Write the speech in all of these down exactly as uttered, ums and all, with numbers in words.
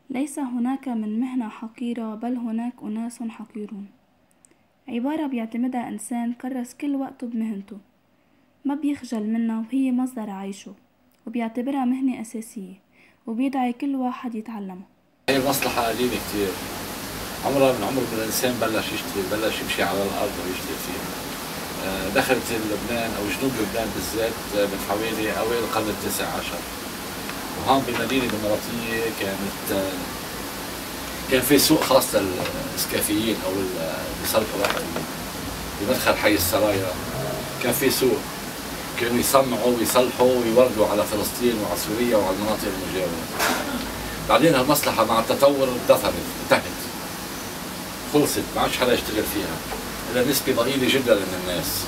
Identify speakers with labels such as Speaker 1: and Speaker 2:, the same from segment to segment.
Speaker 1: ليس هناك من مهنة حقيرة، بل هناك أناس حقيرون. عبارة بيعتمدها إنسان كرس كل وقته بمهنته، ما بيخجل منها وهي مصدر عيشه، وبيعتبرها مهنة أساسية، وبيدعي كل واحد يتعلمها.
Speaker 2: هي المصلحة قديمة كتير، عمرها من عمر ما الإنسان بلش يشتغل، بلش يمشي على الأرض ويشتغل فيها. دخلت لبنان أو جنوب لبنان بالذات من حوالي أوائل القرن التاسع عشر، وهون بالمدينة الإماراتية كانت كان في سوق خاص للإسكافيين أو اللي بيصلحوا واحد بمدخل حي السرايا. كان في سوق كانوا يصنعوا ويصلحوا ويوردوا على فلسطين وعلى سوريا وعلى المناطق المجاورة. بعدين هالمصلحة مع التطور اندثرت، انتهت، خلصت، ما عادش حدا يشتغل فيها إلا نسبة ضئيلة جدا من الناس،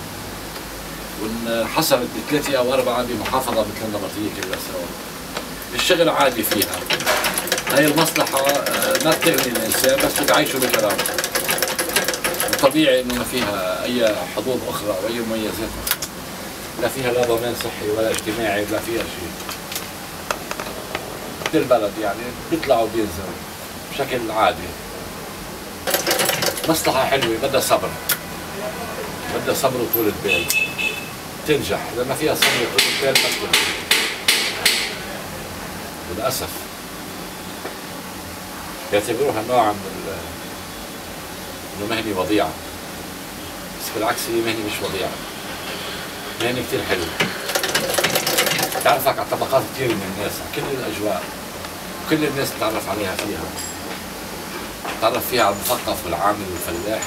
Speaker 2: وانحصرت بثلاثة أو أربعة بمحافظة مثل النبطية كلها سوا. الشغل عادي فيها. هاي المصلحة ما بتغني الإنسان بس بتعيشه بكرامة. طبيعي إنه ما فيها أي حظوظ أخرى وأي مميزات أخرى. لا فيها لا ضمان صحي ولا اجتماعي ولا فيها شيء. مثل البلد يعني بيطلعوا وبينزلوا بشكل عادي. مصلحة حلوة بدها صبر. بدها صبر وطولة بال. تنجح، إذا ما فيها صبر وطولة بال ما بتنجح. للأسف. يعتبروها نوعا من انه مهنة وضيعة، بس بالعكس هي مهنة مش وضيعة، مهنة كتير حلوة، بتعرفك على طبقات كتير من الناس، على كل الأجواء، وكل الناس بتعرف عليها فيها، بتعرف فيها على المثقف والعامل والفلاح.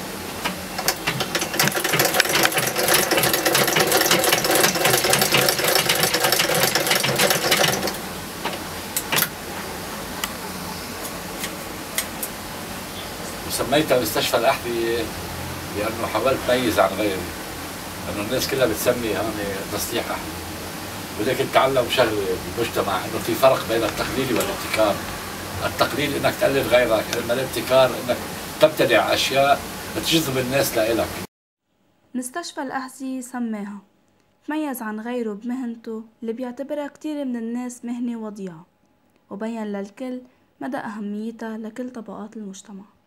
Speaker 2: وسميتها مستشفى الأحذية لأنه حاولت ميز عن غيري، لأنه الناس كلها بتسمي هون تصليح أحذية، ولكن تعلم شغلة بالمجتمع إنه في فرق بين التقليد والابتكار. التقليد إنك تقلد غيرك، أما الابتكار إنك تبتدع أشياء بتجذب الناس لإلك.
Speaker 1: مستشفى الأحذية سماها تميز عن غيره بمهنته اللي بيعتبرها كتير من الناس مهنة وضيعة، وبين للكل مدى أهميتها لكل طبقات المجتمع.